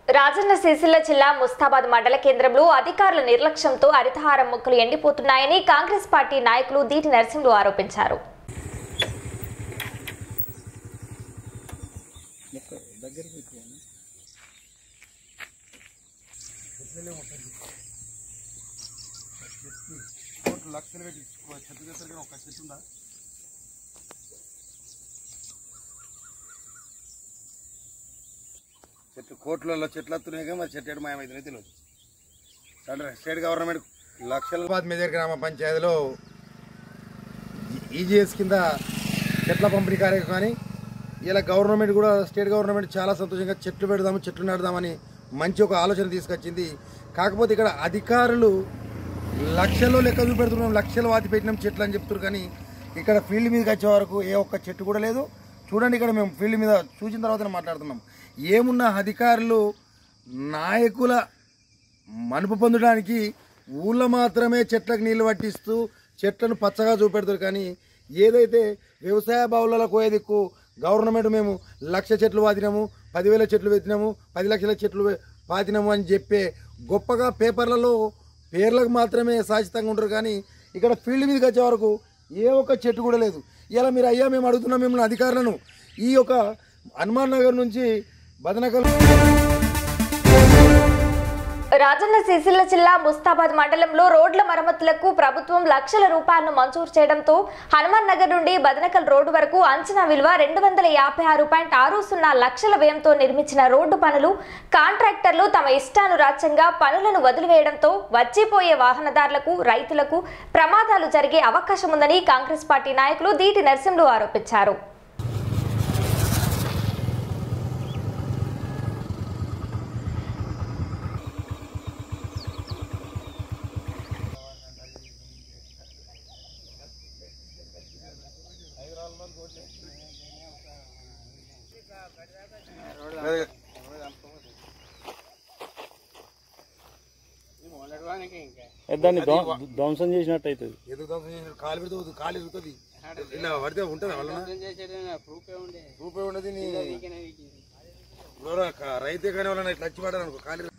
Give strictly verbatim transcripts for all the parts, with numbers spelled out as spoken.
రాజన్న సిరిసిల్ల జిల్లా ముస్తాబాద్ మండల కేంద్రంలో అధికారుల నిర్లక్ష్యంతో హరితహారం మొక్కలు ఎండిపోతున్నాయని కాంగ్రెస్ పార్టీ నాయకులు దీటి నరసింహులు ఆరోపించారు. చెట్లు కోట్లలో చెట్లు వస్తున్నాయి మరి చెట్టు ఏడు మాయమైతే తెలియదు. స్టేట్ గవర్నమెంట్ లక్షలాబాద్ మేజర్ గ్రామ పంచాయతీలో ఈజీఎస్ కింద చెట్ల పంపిణీ కార్యక్రమం కానీ ఇలా గవర్నమెంట్ కూడా స్టేట్ గవర్నమెంట్ చాలా సంతోషంగా చెట్లు పెడదాము చెట్లు నాటుదామని మంచి ఒక ఆలోచన తీసుకొచ్చింది. కాకపోతే ఇక్కడ అధికారులు లక్షల్లో లెక్క చూపెడుతున్నాం, లక్షల వాతి పెట్టినాం చెట్లు అని చెప్తున్నారు. కానీ ఇక్కడ ఫీల్డ్ మీదకి వచ్చే వరకు ఏ ఒక్క చెట్టు కూడా లేదు. చూడండి, ఇక్కడ మేము ఫీల్డ్ మీద చూసిన తర్వాత మాట్లాడుతున్నాం. ఏమున్న అధికారులు నాయకుల మనుపు పొందడానికి ఊళ్ళో మాత్రమే చెట్లకు నీళ్లు పట్టిస్తూ చెట్లను పచ్చగా చూపెడతారు. కానీ ఏదైతే వ్యవసాయ బావులలో కోయేదిక్కు గవర్నమెంట్ మేము లక్ష చెట్లు పాతినాము, పదివేల చెట్లు పెట్టినాము, పది లక్షల చెట్లు పాతినాము అని చెప్పే గొప్పగా పేపర్లలో పేర్లకు మాత్రమే శాశ్వతంగా ఉంటారు. కానీ ఇక్కడ ఫీల్డ్ మీదకి వచ్చే వరకు ఏ ఒక్క చెట్టు కూడా లేదు. ఇలా మీరు అయ్యా మేము అడుగుతున్నాం మిమ్మల్ని అధికారులను, ఈ యొక్క హనుమాన్ నగర్ నుంచి బదనకల్ రాజన్న సిరిసిల్ల జిల్లా ముస్తాబాద్ మండలంలో రోడ్ల మరమ్మతులకు ప్రభుత్వం లక్షల రూపాయలను మంజూరు చేయడంతో హనుమాన్ నగర్ నుండి బదనకల్ రోడ్డు వరకు అంచనా విలువ రెండు వందల యాభై ఆరు పాయింట్ ఆరు సున్నా లక్షల వ్యయంతో నిర్మించిన రోడ్డు పనులు కాంట్రాక్టర్లు తమ ఇష్టానురాజ్యంగా పనులను వదిలివేయడంతో వచ్చిపోయే వాహనదారులకు రైతులకు ప్రమాదాలు జరిగే అవకాశం ఉందని కాంగ్రెస్ పార్టీ నాయకులు దీటి నరసింహులు ఆరోపించారు. దాన్ని ధ్వంసం చేసినట్టు అవుతుంది. ఎందుకు ధ్వంసం చేసినట్టు కాలు పెడుతుంది, కాలు ఎదుగుతుంది, ఇలా పడితే ఉంటుంది వల్ల రూపే ఉండదు. రైతే కానీ వాళ్ళని ఇట్లా వచ్చి పడాలి అనుకో కాలు.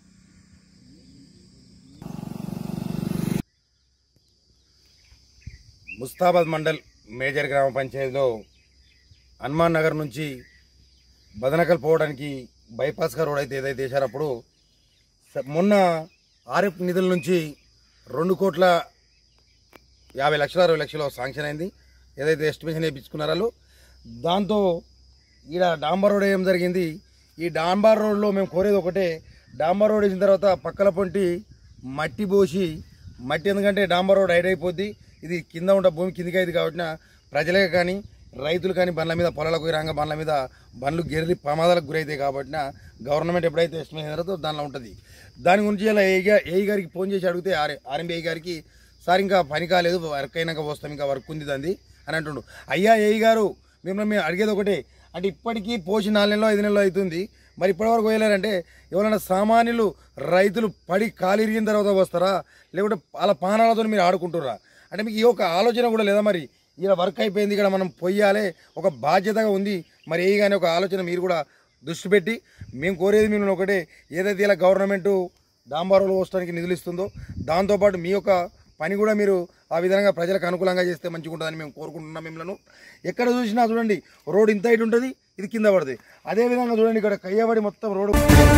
ముస్తాబాద్ మండల్ మేజర్ గ్రామ పంచాయతీలో హనుమాన్ నగర్ నుంచి బదనకల్ పోవడానికి బైపాస్గా రోడ్ అయితే ఏదైతే వేశారో అప్పుడు మొన్న ఆర్ఎఫ్ నిధుల నుంచి రెండు కోట్ల యాభై లక్షల అరవై లక్షలు శాంక్షన్ అయింది. ఏదైతే ఎస్టిమేషన్ వేయించుకున్నారో దాంతో ఈడ డాంబర్ రోడ్ వేయడం జరిగింది. ఈ డాంబర్ రోడ్లో మేము కోరేది ఒకటే, డాంబర్ రోడ్ వేసిన తర్వాత పక్కల పొంటి మట్టి పోసి, మట్టి ఎందుకంటే డాంబర్ రోడ్ హైడ్ అయిపోద్ది, ఇది కింద ఉంటే భూమి కిందికి అయింది కాబట్టి ప్రజలే కానీ రైతులు కానీ బండ్ల మీద పొలాలకు రాగా బండ్ల మీద బండ్లు గెరిలి ప్రమాదాలకు గురవుతాయి కాబట్టి గవర్నమెంట్ ఎప్పుడైతే ఎస్టిమేషన్ చేస్తారో దానిలో ఉంటుంది. దాని గురించి ఇలా ఏగా ఏఈ గారికి ఫోన్ చేసి అడిగితే ఆర్ ఆర్ఎంబీఐ గారికి సార్ ఇంకా పని కాలేదు, వర్క్ అయినాక వస్తాం, ఇంకా వర్క్ ఉంది దాన్ని అని అంటుండు. అయ్యా ఏఈ గారు మిమ్మల్ని మేము అడిగేది ఒకటే, అంటే ఇప్పటికీ పోసి నాలుగు నెలలో ఐదు నెలలో అవుతుంది, మరి ఇప్పటివరకు పోయలేరంటే ఎవరైనా సామాన్యులు రైతులు పడి కాలు ఇరిగిన తర్వాత వస్తారా, లేకుంటే వాళ్ళ పానాలతో మీరు ఆడుకుంటుర్రా? అంటే మీకు ఈ యొక్క ఆలోచన కూడా లేదా? మరి ఇలా వర్క్ అయిపోయింది, ఇక్కడ మనం పొయ్యాలి, ఒక బాధ్యతగా ఉంది. మరి ఏ కానీ ఒక ఆలోచన మీరు కూడా దృష్టి పెట్టి మేము కోరేది మిమ్మల్ని ఒకటే, ఏదైతే ఇలా గవర్నమెంటు డాంబారోలు పోవడానికి నిధులు ఇస్తుందో దాంతోపాటు మీ యొక్క పని కూడా మీరు ఆ విధంగా ప్రజలకు అనుకూలంగా చేస్తే మంచిగా ఉంటుందని మేము కోరుకుంటున్నాం. మిమ్మల్ని ఎక్కడ చూసినా చూడండి రోడ్ ఇంత హైట్ ఉంటుంది, ఇది కింద పడుతుంది. అదేవిధంగా చూడండి ఇక్కడ కయ్యబడి మొత్తం రోడ్డు.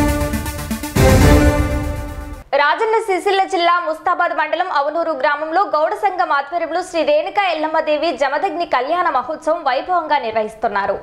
రాజన్న సిరిసిల్ల జిల్లా ముస్తాబాద్ మండలం అవనూరు గ్రామంలో గౌడ సంఘం ఆధ్వర్యంలో శ్రీ రేణుకా ఎల్లమ్మదేవి జమదగ్ని కళ్యాణ మహోత్సవం వైభవంగా నిర్వహిస్తున్నారు.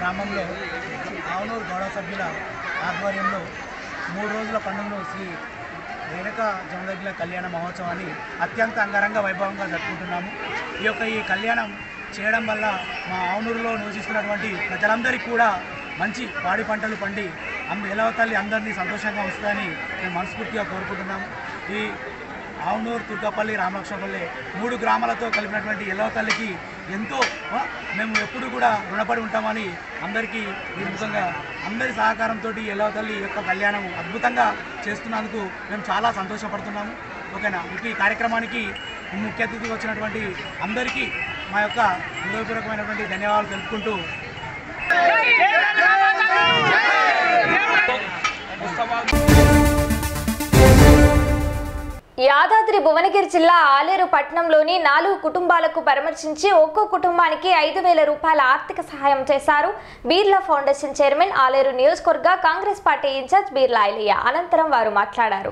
గ్రామంలో ఆవునూరు గౌరవ సభ్యుల ఆధ్వర్యంలో మూడు రోజుల పండుగను శ్రీ రేణుక జమదగ్గిల కళ్యాణ మహోత్సవాన్ని అత్యంత అంగరంగ వైభవంగా జరుపుకుంటున్నాము. ఈ యొక్క ఈ కళ్యాణం చేయడం వల్ల మా ఆవునూరులో నివసిస్తున్నటువంటి ప్రజలందరికీ కూడా మంచి పాడి పంటలు పండి అంద ఎలవ తల్లి అందరినీ సంతోషంగా ఉంచుతాయని మేము మనస్ఫూర్తిగా కోరుకుంటున్నాము. ఈ ఆవునూరు, తుర్కపల్లి, రామలక్ష్మపల్లి మూడు గ్రామాలతో కలిపినటువంటి ఎలవ తల్లికి ఎంతో మేము ఎప్పుడు కూడా రుణపడి ఉంటామని అందరికీ ఈ ముఖంగా అందరి సహకారంతో ఎలవ తల్లి యొక్క కళ్యాణం అద్భుతంగా చేస్తున్నందుకు మేము చాలా సంతోషపడుతున్నాము. ఓకేనా. ఈ కార్యక్రమానికి ముఖ్య అతిథిగా వచ్చినటువంటి అందరికీ మా యొక్క హృదయపూర్వకమైనటువంటి ధన్యవాదాలు తెలుపుకుంటూ యాదాద్రి భువనగిరి జిల్లా ఆలేరు పట్టణంలోని నాలుగు కుటుంబాలకు పరామర్శించి ఒక్కో కుటుంబానికి ఐదు వేల రూపాయల ఆర్థిక సహాయం చేశారు బీర్లా ఫౌండేషన్ చైర్మన్, ఆలేరు నియోజకవర్గ Congress party incharge Birla Ailaiah. అనంతరం వారు మాట్లాడారు.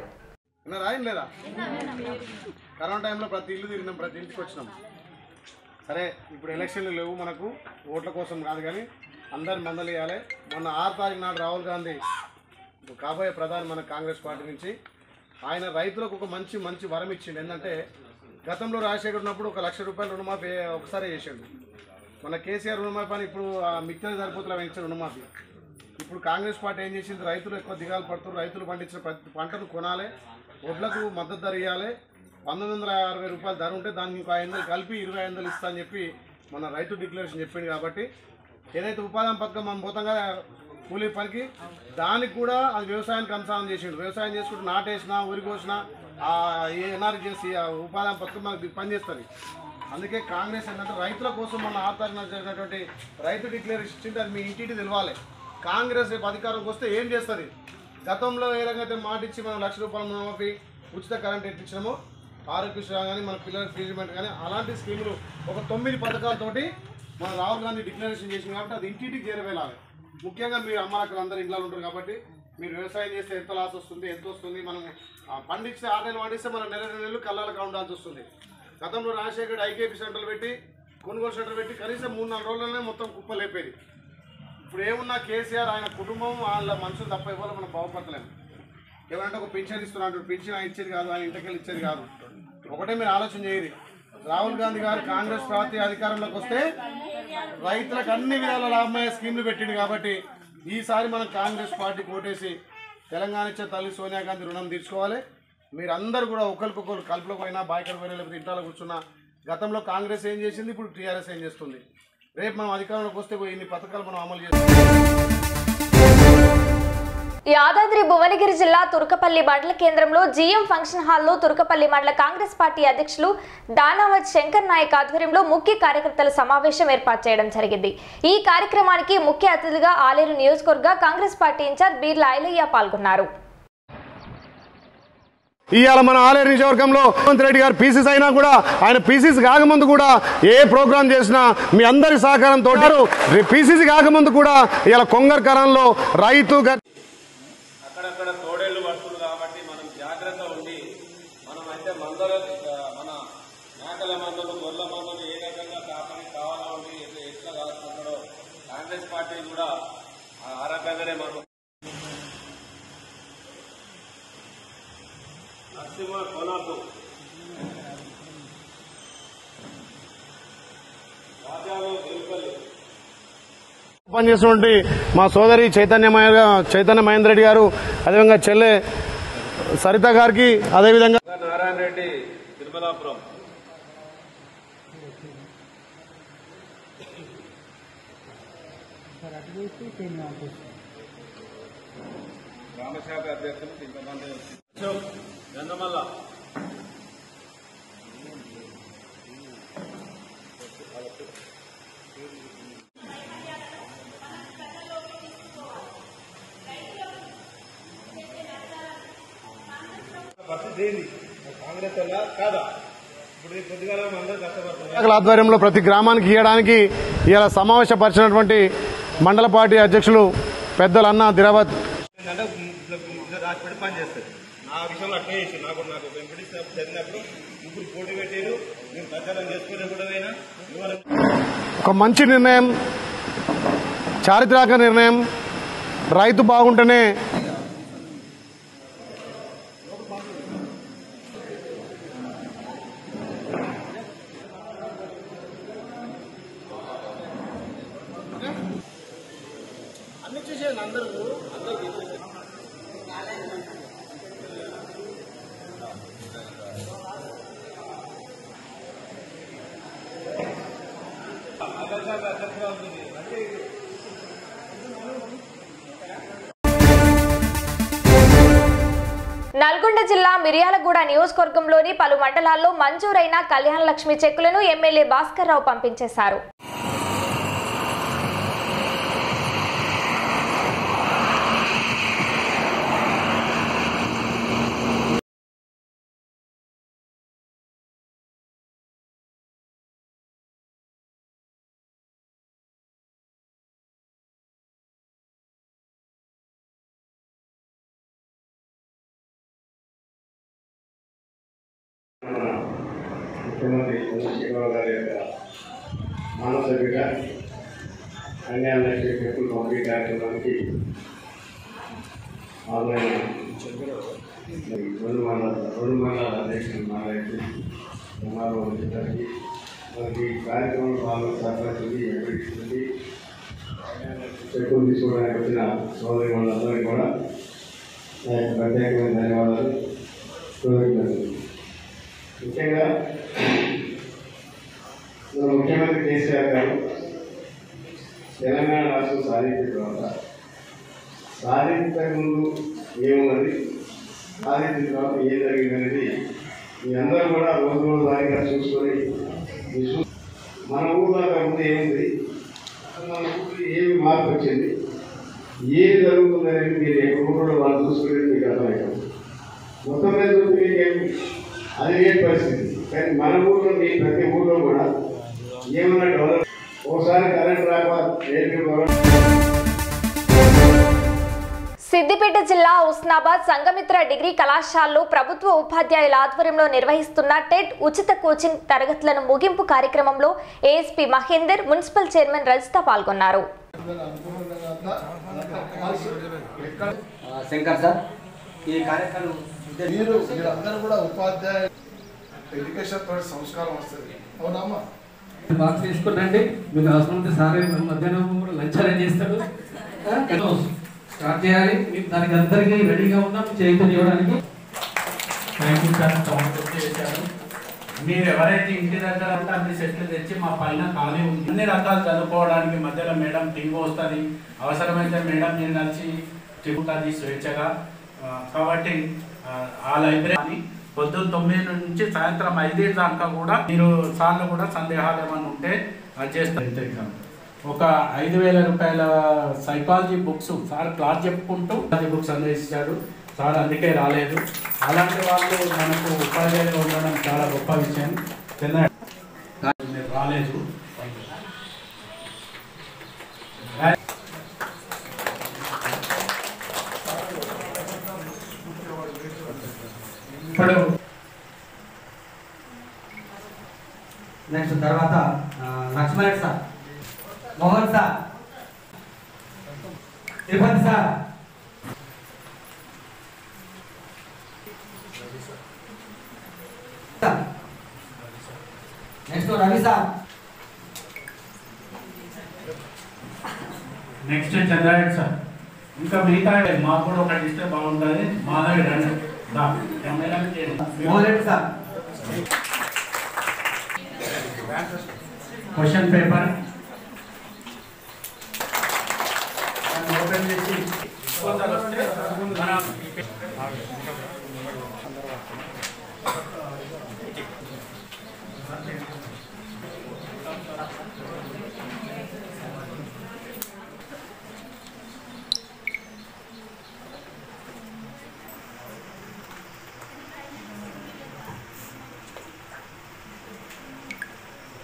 కరోనా టైంలో ప్రతి ఇల్లు తిరిగినాం, ప్రతి ఇంటికి వచ్చినాం. సరే, ఇప్పుడు ఎలక్షన్లు లేవు, మనకు ఓట్ల కోసం కాదు, కానీ అందరి మందలు ఇవ్వాలి. మొన్న ఆరు తారీఖు నాడు రాహుల్ గాంధీ కాబోయే ప్రధాని మన కాంగ్రెస్ పార్టీ నుంచి ఆయన రైతులకు ఒక మంచి మంచి వరం ఇచ్చిండు. ఏంటంటే గతంలో రాజశేఖర్ ఉన్నప్పుడు ఒక లక్ష రూపాయలు రుణమాఫీ ఒకసారి చేసాడు. మన కేసీఆర్ రుణమాఫీ అని ఇప్పుడు మిక్చర్ సరిపోతులా పెంచిన రుణమాఫీ. ఇప్పుడు కాంగ్రెస్ పార్టీ ఏం చేసింది, రైతులు ఎక్కువ దిగాలు పడుతున్నారు, రైతులు పండించిన ప్రతి పంటను కొనాలి, వడ్లకు మద్దతు ధర ఇవ్వాలి. పంతొమ్మిది వందల అరవై రూపాయలు ధర ఉంటే దానికి ఇంకో ఐదు వందలు కలిపి ఇరవై ఐదు వందలు ఇస్తా అని చెప్పి మన రైతు డిక్లరేషన్ చెప్పింది. కాబట్టి ఏదైతే ఉపాధి పథకం మనం పోతాం కదా కూలీ పనికి, దానికి కూడా అది వ్యవసాయానికి అనుసరణ చేసిండు. వ్యవసాయం చేసుకుంటూ నాటేసినా ఊరి కోసినా ఎన్ఆర్ చేసి ఆ ఉపాధి పథకం మనకు పనిచేస్తుంది. అందుకే కాంగ్రెస్ ఏంటంటే రైతుల కోసం మన ఆధారంగా చేసినటువంటి రైతు డిక్లరేషన్ ఇచ్చింది. అది మీ ఇంటికి తెలవాలి. కాంగ్రెస్ రేపు అధికారంకి వస్తే ఏం చేస్తుంది, గతంలో ఏ రకంగా మాట ఇచ్చి మనం లక్ష రూపాయల రుణమాఫీ, ఉచిత కరెంట్ ఎట్టించినామో, ఆరోగ్యశ్రీ కానీ మన పిల్లల ట్రీట్మెంట్ కానీ అలాంటి స్కీములు ఒక తొమ్మిది పథకాలతోటి మన రాహుల్ గాంధీ డిక్లరేషన్ చేసింది. కాబట్టి అది ఇంటింటికి చేరవేయాలి. ముఖ్యంగా మీరు అమ్మలక్కలు అందరూ ఇంట్లో ఉంటారు కాబట్టి మీరు వ్యవసాయం చేస్తే ఎంత లాస్ వస్తుంది, ఎంత వస్తుంది, మనం పండించే ఆటలు పండిస్తే మనం నెల నెలలు కళ్ళాలకు ఉండాల్సి వస్తుంది. గతంలో రాజశేఖర్ ఐకేపీ సెంటర్లు పెట్టి కొనుగోలు సెంటర్ పెట్టి కనీసం మూడు నాలుగు రోజుల్లోనే మొత్తం కుప్పలేపేది. ఇప్పుడు ఏమున్నా కేసీఆర్ ఆయన కుటుంబం వాళ్ళ మనుషులు తప్ప ఇవ్వాలి, మనం బాగుపడలేము. ఏమంటే ఒక పింఛన్ ఇస్తున్నాడు, పింఛన్ ఇచ్చేది కాదు, ఆయన ఇంటికెళ్ళి ఇచ్చేది కాదు. ఒకటే మీరు ఆలోచన చేయరు, రాహుల్ గాంధీ గారు కాంగ్రెస్ పార్టీ అధికారంలోకి వస్తే రైతులకు అన్ని విధాల లాభమయ్యే స్కీమ్లు పెట్టింది. కాబట్టి ఈసారి మనం కాంగ్రెస్ పార్టీకి ఓటేసి తెలంగాణ ఇచ్చే తల్లి సోనియా గాంధీ రుణం తీర్చుకోవాలి. మీరందరూ కూడా ఒకరికొకరు కలుపులో పోయినా బాయికడ పోయినా లేకపోతే ఇంట్లో కూర్చున్నా, గతంలో కాంగ్రెస్ ఏం చేసింది, ఇప్పుడు టీఆర్ఎస్ ఏం చేస్తుంది. రేపు మనం అధికారంలోకి వస్తే ఇన్ని పథకాలు మనం అమలు చేస్తాం. యాదాద్రి భువనగిరి జిల్లా తుర్కపల్లి మండల కేంద్రంలో జీఎం ఫంక్షన్ హాల్లో తుర్కపల్లి మండల కాంగ్రెస్ పార్టీ అధ్యక్షులు దానావత్ శంకర్ నాయక్ ఆధ్వర్యంలో ముఖ్య కార్యకర్తల సమావేశం ఏర్పాటు చేయడం జరిగింది. ఈ కార్యక్రమానికి ముఖ్య అతిథిగా ఆలేరు నియోజకవర్గ Congress party incharge Birla Ailaiah పాల్గొన్నారు. ఇవాళ మన ఆలేరు నియోజకవర్గంలో రేవంత్ రెడ్డి గారు పీసీసీ అయినా కూడా ఆయన పీసీసీ కాకముందు కూడా ఏ ప్రోగ్రాం చేసినా మీ అందరి సహకారంతో పీసీసీ కాకముందు కూడా ఇవాళ కొంగర్కరంలో రైతు అక్కడక్కడ తోడేళ్లు పడుతుంది. కాబట్టి మనం జాగ్రత్త ఉండి మనం అయితే మందల మన మేకల మందలు, గొర్రెల మందలు ఏ రకంగా కాపాడి కావాలా ఉండి ఎట్లా కాసుకుంటాడో కాంగ్రెస్ పార్టీ కూడా ఆ రకంగానే మనం నరసింహ కోనాపు రాజాలు వెలుపల్లి పనిచేసినటువంటి మా సోదరి చైతన్య చైతన్య మహేందర్ రెడ్డి గారు, అదేవిధంగా చెల్లె సరిత గారికి, అదేవిధంగా నారాయణ రెడ్డి తిరుమలాపురం, గ్రామశాఖ అధ్యక్షులు గంధమల్ల, ఆధ్వర్యంలో ప్రతి గ్రామానికి ఇవ్వడానికి ఇలా సమావేశపరిచినటువంటి మండల పార్టీ అధ్యక్షులు పెద్దలు అన్న దిరావత్ నా విషయంలో అట్లా చేసి నాకు నాకు చదివినప్పుడు ముగ్గురు పోటీ పెట్టారు. నేను ప్రచారం చేసుకునే కూడా ఒక మంచి నిర్ణయం చారిత్రక నిర్ణయం. రైతు బాగుంటేనే నల్గొండ జిల్లా మిర్యాలగూడ నియోజకవర్గంలోని పలు మండలాల్లో మంజూరైన కళ్యాణ లక్ష్మి చెక్కులను ఎమ్మెల్యే భాస్కర్ రావు పంపించేశారు. ముఖ్యమంత్రి చంద్రశేఖరరావు గారి యొక్క మానస బిడ్డ కళ్యాణ లక్ష్మి చెక్కులు పంపిణీ కార్యక్రమానికి ఆన్లైన్ రెండు మండల రెండు మండల అధ్యక్షులు మాట్లాడి సుమారు వచ్చేసరికి మనకి కార్యక్రమంలో పాల్గొని సహకరిస్తుంది ఎక్కడిస్తుంది చెక్కులు తీసుకోవడానికి వచ్చిన సోదరి వాళ్ళందరికీ కూడా ప్రత్యేకమైన ధన్యవాదాలు. ముఖ్యంగా మన ముఖ్యమంత్రి కేసీఆర్ గారు తెలంగాణ రాష్ట్రం సాధించిన తర్వాత సాధించక ముందు ఏమున్నది, సాధించిన తర్వాత ఏం జరిగింది అనేది మీ అందరూ కూడా రోజు రోజు వారిగా చూసుకొని మన ఊళ్ళో ముందు ఏముంది, మన ఊళ్ళో ఏమి మార్పు వచ్చింది, ఏది జరుగుతుంది అనేది మీరు ఎక్కడ ఊళ్ళో వాళ్ళు చూసుకునేది మీకు అర్థమవుతుంది. మొత్తం మీద చూస్తే మీకేమి అది ఏ పరిస్థితి. కానీ మన ఊళ్ళో మీ ప్రతి ఊళ్ళో కూడా ఏమన్నా డెవలప్ ఒకసారి కరెంట్ రాక సిద్దిపేట జిల్లా ఉస్నాబాద్ సంఘమిత్ర డిగ్రీ కళాశాలలో ప్రభుత్వ ఉపాధ్యాయుల ఆధ్వర్యంలో నిర్వహిస్తున్న టెట్ ఉచిత కోచింగ్ తరగతులను ముగింపు కార్యక్రమంలో ASP Mahender, municipal chairman Rajitha పాల్గొన్నారు. శంకర్ సార్ ఈ కార్యక్రమం మీరు మీరందరూ కూడా ఉపాధ్యాయ ఎడ్యుకేషన్ తోటి సంస్కారం వస్తుంది. అవునమ్మా, బాక్స్ తీసుకురండి. మీకు అవసరం ఉంటే సార్ మధ్యాహ్నం కూడా లంచ్ అరేంజ్ చేస్తాడు. స్టార్ట్ చేయాలి. మీకు దానికి అందరికీ రెడీగా ఉన్నాం చేతులు ఇవ్వడానికి. థ్యాంక్ యూ సార్, చేశారు. మీరు ఎవరైతే ఇంటి దగ్గర ఉంటే అన్ని సెట్లు తెచ్చి మా పైన ఖాళీ ఉంది. అన్ని రకాలు చదువుకోవడానికి మధ్యలో మేడం టీవీ వస్తుంది. అవసరమైతే మేడం నేను కలిసి చెబుతుంది స్వేచ్ఛగా. కాబట్టి ఆ లైబ్రరీ పొద్దున్న తొమ్మిది నుంచి సాయంత్రం ఐదు దాకా కూడా మీరు సార్లు కూడా సందేహాలు ఏమైనా ఉంటే అది చేస్తారు. ఒక ఐదు వేల రూపాయల సైకాలజీ బుక్స్ సార్ క్లాస్ చెప్పుకుంటూ అది బుక్స్ అందించాడు సార్, అందుకే రాలేదు. అలాంటి వాళ్ళు మనకు ఉపాధ్యాయులు ఉండడం చాలా గొప్ప విషయం. కింద రాలేదు. ఇప్పుడు నెక్స్ట్ తర్వాత Laxman sir, Mohan sir, Tirupati sir, next Ravi sir, next Chandra Reddy sir. ఇంకా మిగతా మాకు కూడా ఒకటి ఇస్తే బాగుంటుంది. మా దగ్గర Mohan Reddy sir. Question paper open చేసి మన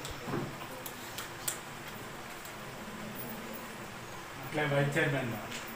వైస్ చైర్మన్